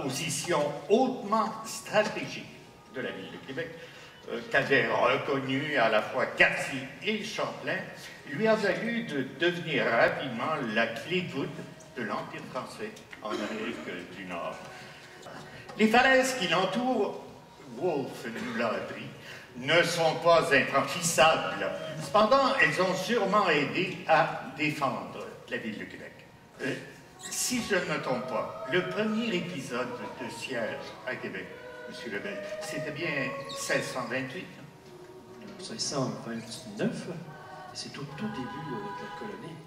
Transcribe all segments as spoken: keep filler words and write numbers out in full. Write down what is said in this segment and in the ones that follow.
position hautement stratégique de la ville de Québec, euh, qu'avait reconnu à la fois Cartier et Champlain, lui a valu de devenir rapidement la clé de voûte de l'Empire français en Amérique du Nord. Les falaises qui l'entourent, Wolfe nous l'a appris, ne sont pas infranchissables. Cependant, elles ont sûrement aidé à défendre la ville de Québec. Euh, si je ne me trompe pas, le premier épisode de siège à Québec, M. Lebel, c'était bien seize cent vingt-huit? seize cent vingt-neuf, c'est au tout début de la colonie.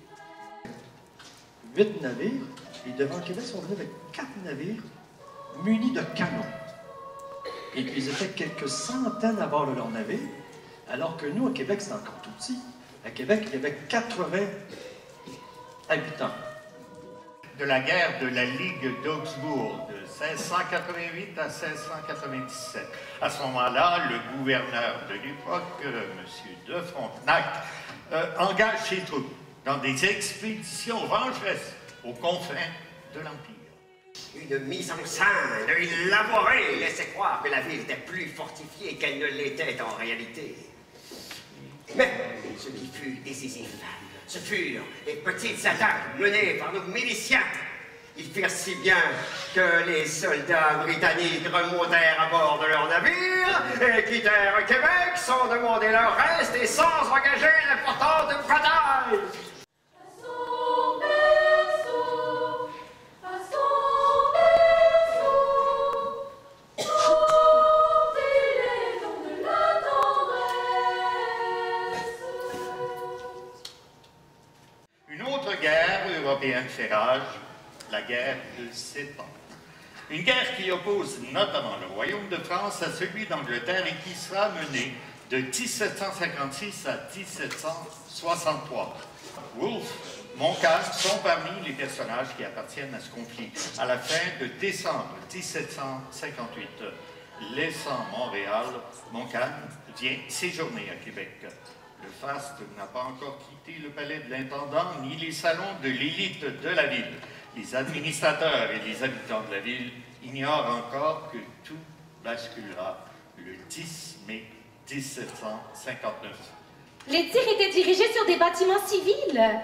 Huit navires, et devant Québec, ils sont venus avec quatre navires munis de canons. Et puis, ils étaient quelques centaines à bord de leur navire, alors que nous, à Québec, c'est encore tout petit. À Québec, il y avait quatre-vingts habitants. De la guerre de la Ligue d'Augsbourg de seize cent quatre-vingt-huit à seize cent quatre-vingt-dix-sept. À ce moment-là, le gouverneur de l'époque, euh, M. de Frontenac, euh, engage ses troupes dans des expéditions vengeresses aux confins de l'Empire. Une mise en scène élaborée laissait croire que la ville était plus fortifiée qu'elle ne l'était en réalité. Mais ce qui fut décisif, ce furent les petites attaques menées par nos miliciens. Ils firent si bien que les soldats britanniques remontèrent à bord de leur navire et quittèrent Québec sans demander leur reste et sans engager l'importante bataille. Européenne fait rage, la guerre de Sept Ans. Une guerre qui oppose notamment le Royaume de France à celui d'Angleterre et qui sera menée de mille sept cent cinquante-six à mille sept cent soixante-trois. Wolfe, Montcalm sont parmi les personnages qui appartiennent à ce conflit. À la fin de décembre mille sept cent cinquante-huit, laissant Montréal, Montcalm vient séjourner à Québec. Le faste n'a pas encore quitté le palais de l'intendant ni les salons de l'élite de la ville. Les administrateurs et les habitants de la ville ignorent encore que tout basculera le dix mai mille sept cent cinquante-neuf. Les tirs étaient dirigés sur des bâtiments civils.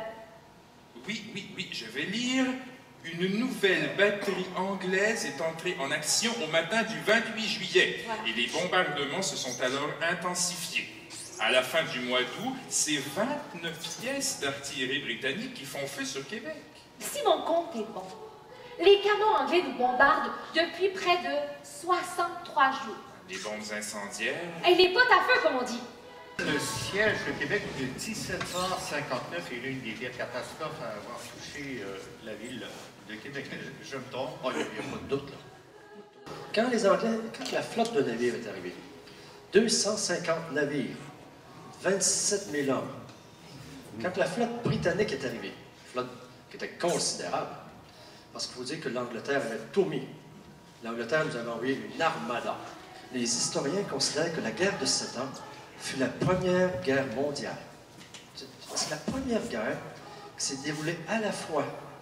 Oui, oui, oui, je vais lire. Une nouvelle batterie anglaise est entrée en action au matin du vingt-huit juillet. Voilà. Et les bombardements se sont alors intensifiés. À la fin du mois d'août, c'est vingt-neuf pièces d'artillerie britannique qui font feu sur Québec. Si mon compte est bon, les canons anglais nous bombardent depuis près de soixante-trois jours. Des bombes incendiaires. Et les potes à feu, comme on dit. Le siège de Québec de mille sept cent cinquante-neuf est l'une des pires catastrophes à avoir touché euh, la ville de Québec. Je, je me trompe, oh, il n'y a pas de doute, là. Quand les Anglais, quand la flotte de navires est arrivée, deux cent cinquante navires, vingt-sept mille hommes. Quand la flotte britannique est arrivée, flotte qui était considérable, parce qu'il faut dire que l'Angleterre avait tout mis. L'Angleterre nous avait envoyé une armada. Les historiens considèrent que la guerre de Sept Ans fut la première guerre mondiale. C'est la première guerre qui s'est déroulée à la fois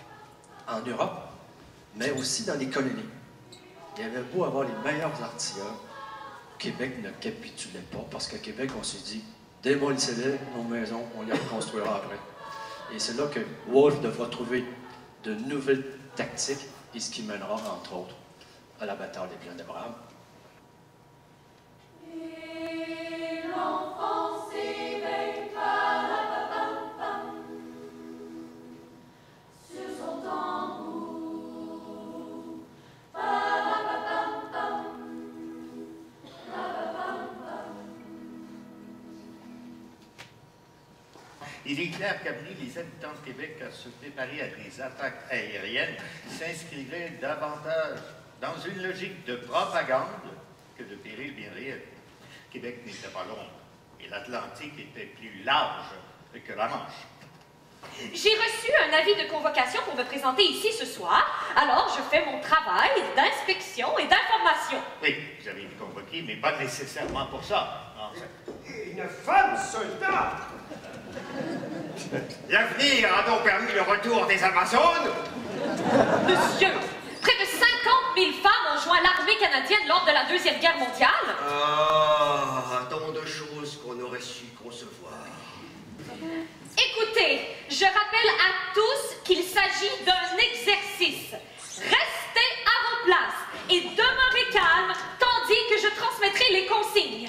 en Europe, mais aussi dans les colonies. Il y avait beau avoir les meilleurs artilleurs, Québec ne capitulait pas, parce qu'à Québec, on s'est dit, démolissez-les, nos maisons, on les reconstruira après. Et c'est là que Wolfe devra trouver de nouvelles tactiques, et ce qui mènera, entre autres, à la bataille des Plaines d'Abraham. Et l'enfant s'éveille, pa-la-pa-pam-pam, sur son tambour, pa-la-pa-pam-pam, pa-la-pam-pam. Il est clair qu'amener les habitants de Québec à se préparer à des attaques aériennes s'inscrivait davantage dans une logique de propagande que de péril bien réel. Québec n'était pas Londres et l'Atlantique était plus large que la Manche. J'ai reçu un avis de convocation pour me présenter ici ce soir, alors je fais mon travail d'inspection et d'information. Oui, vous avez été convoqué, mais pas nécessairement pour ça. En fait. Une femme soldat! L'avenir a donc permis le retour des Amazones? Monsieur, près de cinquante mille femmes ont l'armée canadienne lors de la Deuxième Guerre mondiale? Ah, tant de choses qu'on aurait su concevoir. Écoutez, je rappelle à tous qu'il s'agit d'un exercice. Restez à vos places et demeurez calmes tandis que je transmettrai les consignes.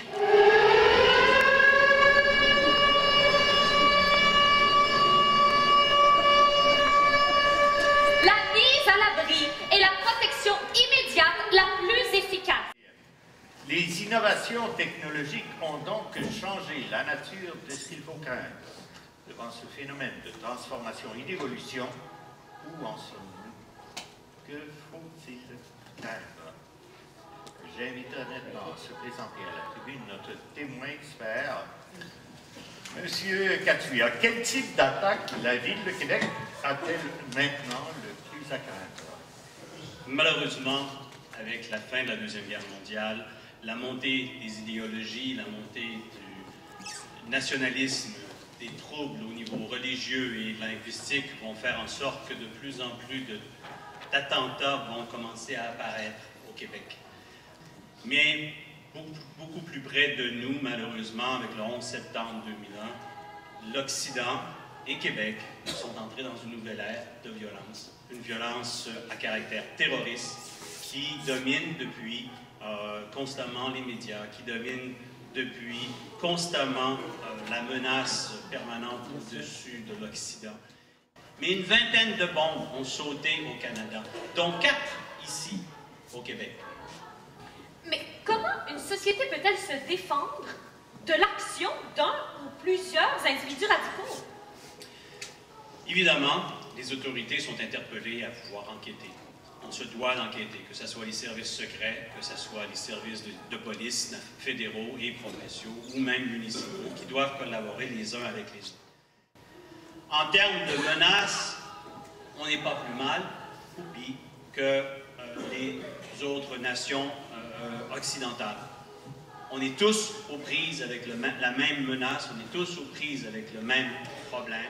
La mise à l'abri est la protection immédiate la plus efficace. Les innovations technologiques ont donc changé la nature de ce qu'il faut craindre. Devant ce phénomène de transformation et d'évolution, où en sommes-nous? Que faut-il craindre? J'invite honnêtement à se présenter à la tribune notre témoin expert, Monsieur Catuya. Quel type d'attaque la Ville de Québec a-t-elle maintenant le plus à craindre? Malheureusement, avec la fin de la Deuxième Guerre mondiale, la montée des idéologies, la montée du nationalisme, des troubles au niveau religieux et linguistique vont faire en sorte que de plus en plus d'attentats vont commencer à apparaître au Québec. Mais beaucoup, beaucoup plus près de nous, malheureusement, avec le onze septembre deux mille un, l'Occident et Québec sont entrés dans une nouvelle ère de violence, une violence à caractère terroriste qui domine depuis euh, constamment les médias, qui domine depuis constamment euh, la menace permanente au-dessus de l'Occident. Mais une vingtaine de bombes ont sauté au Canada, dont quatre ici, au Québec. Mais comment une société peut-elle se défendre de l'action d'un ou plusieurs individus radicaux? Évidemment, les autorités sont interpellées à pouvoir enquêter. On se doit d'enquêter, que ce soit les services secrets, que ce soit les services de, de police fédéraux et provinciaux, ou même municipaux, qui doivent collaborer les uns avec les autres. En termes de menaces, on n'est pas plus mal oublié que euh, les autres nations euh, occidentales. On est tous aux prises avec le, la même menace, on est tous aux prises avec le même problème.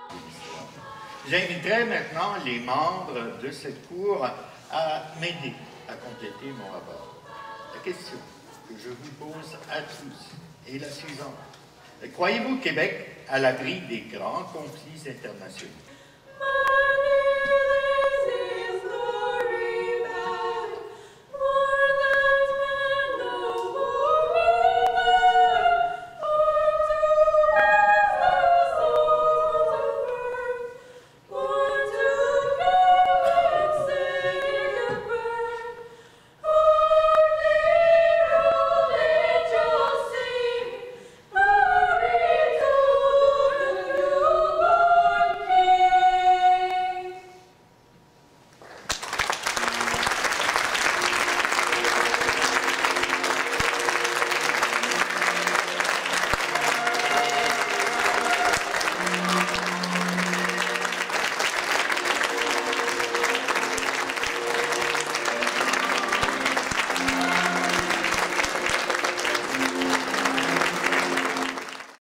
J'inviterai maintenant les membres de cette cour à m'aider à compléter mon rapport. La question que je vous pose à tous est la suivante. Croyez-vous Québec à l'abri des grands conflits internationaux?